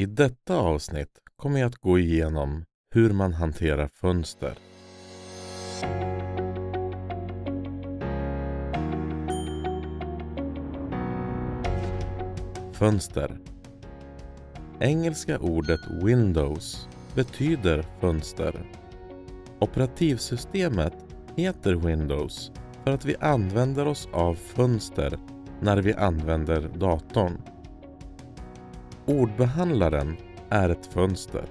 I detta avsnitt kommer jag att gå igenom hur man hanterar fönster. Fönster. Engelska ordet Windows betyder fönster. Operativsystemet heter Windows för att vi använder oss av fönster när vi använder datorn. Ordbehandlaren är ett fönster.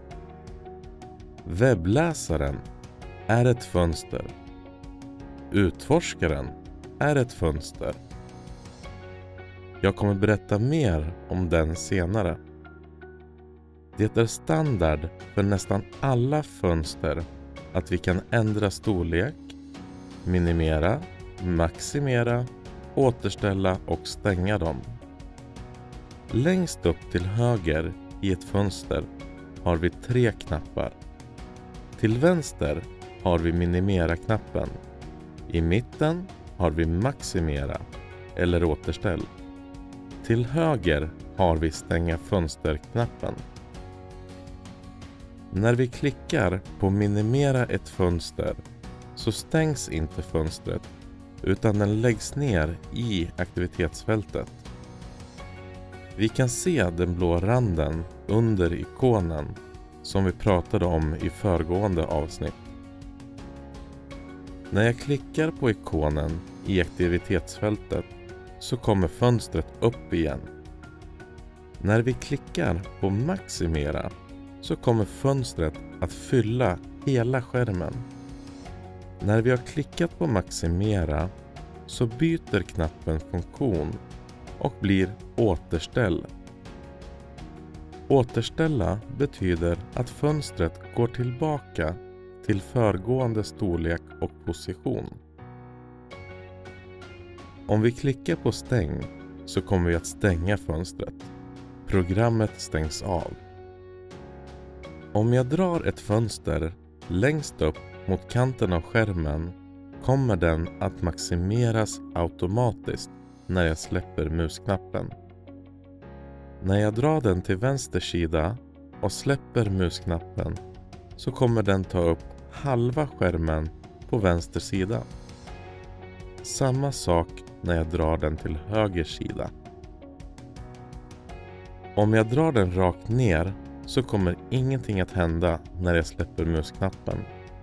Webbläsaren är ett fönster. Utforskaren är ett fönster. Jag kommer berätta mer om den senare. Det är standard för nästan alla fönster att vi kan ändra storlek, minimera, maximera, återställa och stänga dem. Längst upp till höger i ett fönster har vi 3 knappar. Till vänster har vi minimera-knappen. I mitten har vi maximera eller återställ. Till höger har vi stänga fönster-knappen. När vi klickar på minimera ett fönster så stängs inte fönstret utan den läggs ner i aktivitetsfältet. Vi kan se den blå randen under ikonen som vi pratade om i föregående avsnitt. När jag klickar på ikonen i aktivitetsfältet så kommer fönstret upp igen. När vi klickar på maximera så kommer fönstret att fylla hela skärmen. När vi har klickat på maximera så byter knappen funktion och blir återställ. Återställa betyder att fönstret går tillbaka till föregående storlek och position. Om vi klickar på stäng så kommer vi att stänga fönstret. Programmet stängs av. Om jag drar ett fönster längst upp mot kanten av skärmen kommer den att maximeras automatiskt när jag släpper musknappen. När jag drar den till vänster sida och släpper musknappen så kommer den ta upp halva skärmen på vänster sida. Samma sak när jag drar den till höger sida. Om jag drar den rakt ner så kommer ingenting att hända när jag släpper musknappen.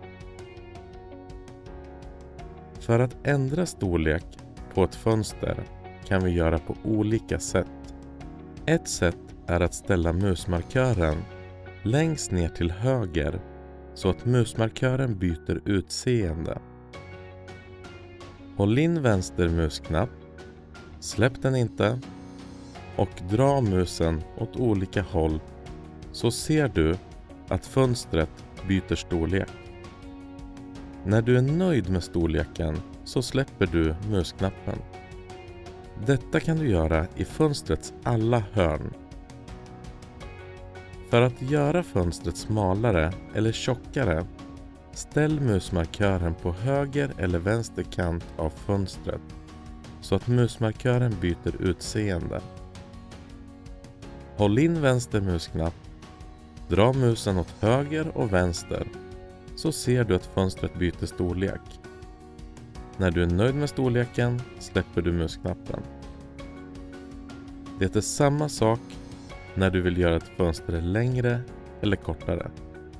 För att ändra storlek på ett fönster kan vi göra på olika sätt. Ett sätt är att ställa musmarkören längst ner till höger så att musmarkören byter utseende. Håll in vänster musknapp, släpp den inte och dra musen åt olika håll så ser du att fönstret byter storlek. När du är nöjd med storleken så släpper du musknappen. Detta kan du göra i fönstrets alla hörn. För att göra fönstret smalare eller tjockare, ställ musmarkören på höger eller vänster kant av fönstret så att musmarkören byter utseende. Håll in vänster musknapp, dra musen åt höger och vänster så ser du att fönstret byter storlek. När du är nöjd med storleken släpper du musknappen. Det är samma sak när du vill göra ett fönster längre eller kortare.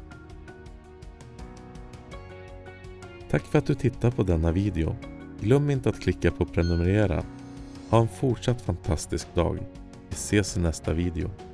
Tack för att du tittar på denna video. Glöm inte att klicka på prenumerera. Ha en fortsatt fantastisk dag. Vi ses i nästa video.